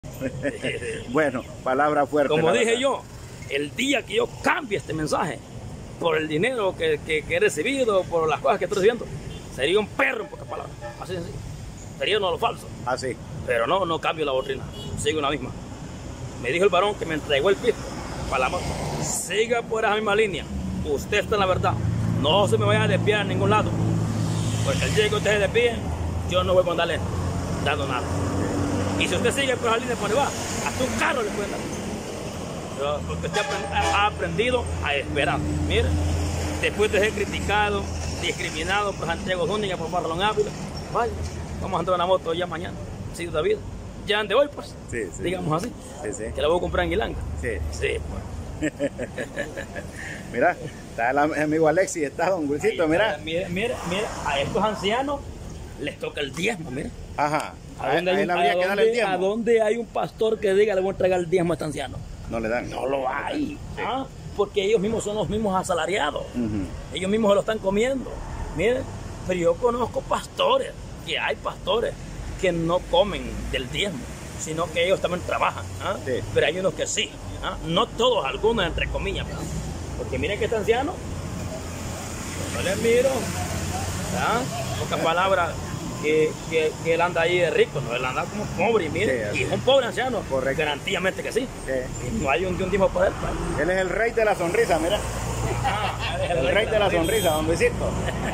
Bueno, palabra fuerte. Como dije yo, el día que yo cambie este mensaje por el dinero que he recibido, por las cosas que estoy recibiendo, sería un perro en pocas palabras. Así sencillo. Sería uno de los falsos. Así. Pero no cambio la doctrina. Sigo en la misma. Me dijo el varón que me entregó el pisto para la moto. Siga por esa misma línea. Usted está en la verdad. No se me vaya a desviar a ningún lado. Porque el día que usted se desvíe, yo no voy a andarle dando nada. Y si usted sigue por esa línea, por ahí va, hasta un carro le pueden dar. Pero porque usted ha aprendido a esperar. Mire, después de ser criticado, discriminado por Santiago Zúñiga, por Marlon Ávila, vaya, vamos a andar en la moto ya mañana, si David. Ya ande hoy, pues, sí. digamos así, Sí. que la voy a comprar en Guilanga. Sí. Sí, pues. Mira, está el amigo Alexis, está don Wilcito, mira. Mira, a estos ancianos les toca el diezmo, mira. Ajá. ¿A dónde habría que darle el diezmo? ¿A dónde hay un pastor que diga le voy a entregar el diezmo a este anciano? No le dan. No lo hay. Sí. ¿Ah? Porque ellos mismos son los mismos asalariados. Ellos mismos se lo están comiendo. Miren, pero yo conozco pastores, que hay pastores que no comen del diezmo, sino que ellos también trabajan. ¿Ah? Sí. Pero hay unos que sí. ¿Ah? No todos, algunos entre comillas. ¿Ah? Porque miren que este anciano, no le miro. ¿Ah? Pocas palabras. Que él anda ahí de rico, no, él anda como pobre, mire, Sí, y es un pobre anciano, correcto, garantidamente que sí. Sí. Y no hay un tiempo para él. Él es el rey de la sonrisa, mira. El rey de la sonrisa, don Luisito.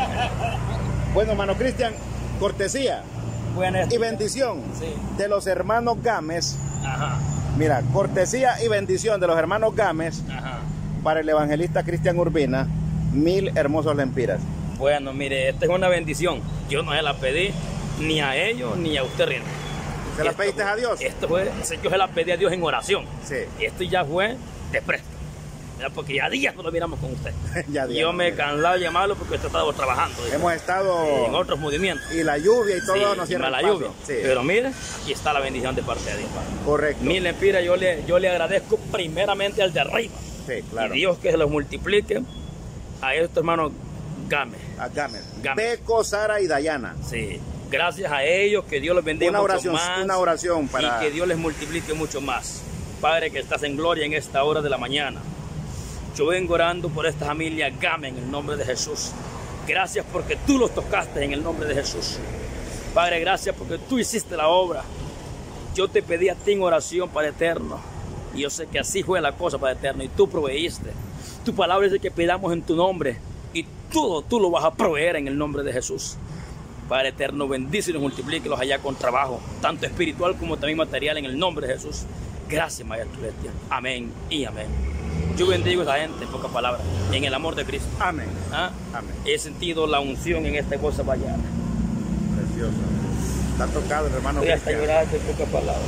Bueno, hermano Cristian, cortesía y bendición de los hermanos Gámez. Ajá. Mira, cortesía y bendición de los hermanos Gámez para el evangelista Cristian Urbina, 1000 hermosos lempiras. Bueno, mire, esta es una bendición. Yo no se la pedí ni a ellos ni a usted, Rino. ¿Se la pediste a Dios? Esto fue, yo se la pedí a Dios en oración. Sí. Esto ya fue de presto. Porque ya días no lo miramos con usted. Yo me cansaba de llamarlo porque usted estaba trabajando. Hemos estado en otros movimientos. Y la lluvia y todo nos cierra la el paso. lluvia. Sí. Pero mire, aquí está la bendición de parte de Dios. Correcto. 1000 lempiras yo le agradezco primeramente al de arriba. Sí, claro. Y Dios que se los multiplique a estos hermanos Gámez. A Gámez. Beco, Sara y Dayana. Sí. Gracias a ellos, que Dios los bendiga mucho más. Una oración para... Y que Dios les multiplique mucho más. Padre, que estás en gloria en esta hora de la mañana. Yo vengo orando por esta familia Gámez en el nombre de Jesús. Gracias porque tú los tocaste en el nombre de Jesús. Padre, gracias porque tú hiciste la obra. Yo te pedí a ti en oración, Padre eterno. Y yo sé que así fue la cosa, Padre eterno. Y tú proveíste. Tu palabra dice que pidamos en tu nombre. Y todo tú lo vas a proveer en el nombre de Jesús. Padre eterno, bendícelos y multiplíquelos allá con trabajo, tanto espiritual como también material, en el nombre de Jesús. Gracias, Maestro Celestial. Amén y amén. Yo bendigo a esa gente, en pocas palabras, en el amor de Cristo. Amén. ¿Ah? Amén. He sentido la unción en esta cosa vallada. Precioso. Está tocado el hermano Voy hasta Cristian. llorar en pocas palabras.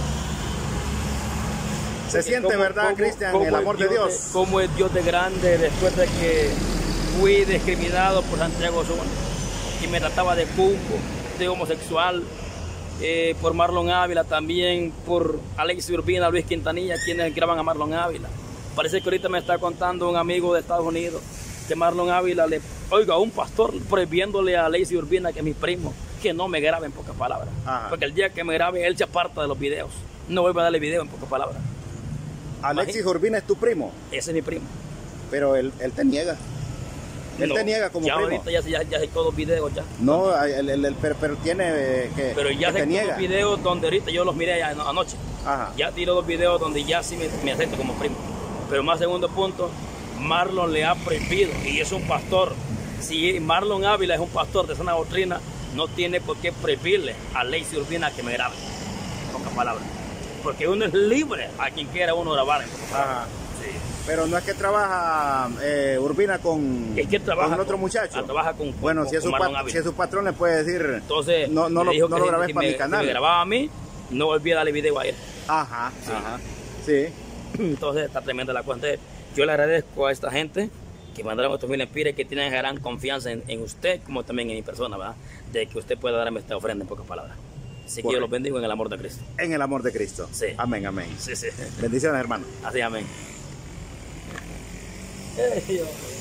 Sí. Se siente, ¿verdad, Cristian, el amor de Dios? ¿Cómo es Dios de grande después de que fui discriminado por Santiago Zúñiga, que me trataba de cuco, de homosexual, por Marlon Ávila también, por Alexis Urbina, Luis Quintanilla, quienes graban a Marlon Ávila? Parece que ahorita me está contando un amigo de Estados Unidos que Marlon Ávila a un pastor prohibiéndole a Alexis Urbina, que es mi primo, que no me grabe en pocas palabras. Porque el día que me grabe, él se aparta de los videos. No vuelve a darle video en pocas palabras. Alexis Urbina es tu primo. Ese es mi primo. Pero él te niega. Él te niega como primo. Ahorita ya hay todos videos ya. No, pero tiene que pero ya que sé niega. Los videos donde ahorita yo los miré anoche. Ya tiró dos videos donde ya sí me acepto como primo. Pero más segundo punto, Marlon le ha prohibido, y es un pastor. Si Marlon Ávila es un pastor de sana doctrina, no tiene por qué prohibirle a Alexis Urbina que me grabe. En pocas palabras. Porque uno es libre a quien quiera uno grabar. En pocas palabras. Sí. Pero no es que trabaja Urbina con, con otro muchacho. Trabaja con bueno, con, si es su patrón le puede decir, entonces, no lo grabes para mi canal. Si me grababa a mí, no volví a darle video a él. Sí. Entonces está tremenda la cuenta. Yo le agradezco a esta gente que mandaron estos 1000 lempiras, que tienen gran confianza en usted, como también en mi persona, ¿verdad? De que usted pueda darme esta ofrenda, en pocas palabras. Así que yo los bendigo en el amor de Cristo. En el amor de Cristo. Sí. Amén, amén. Sí. Bendiciones, hermano. Así, amén. Dios.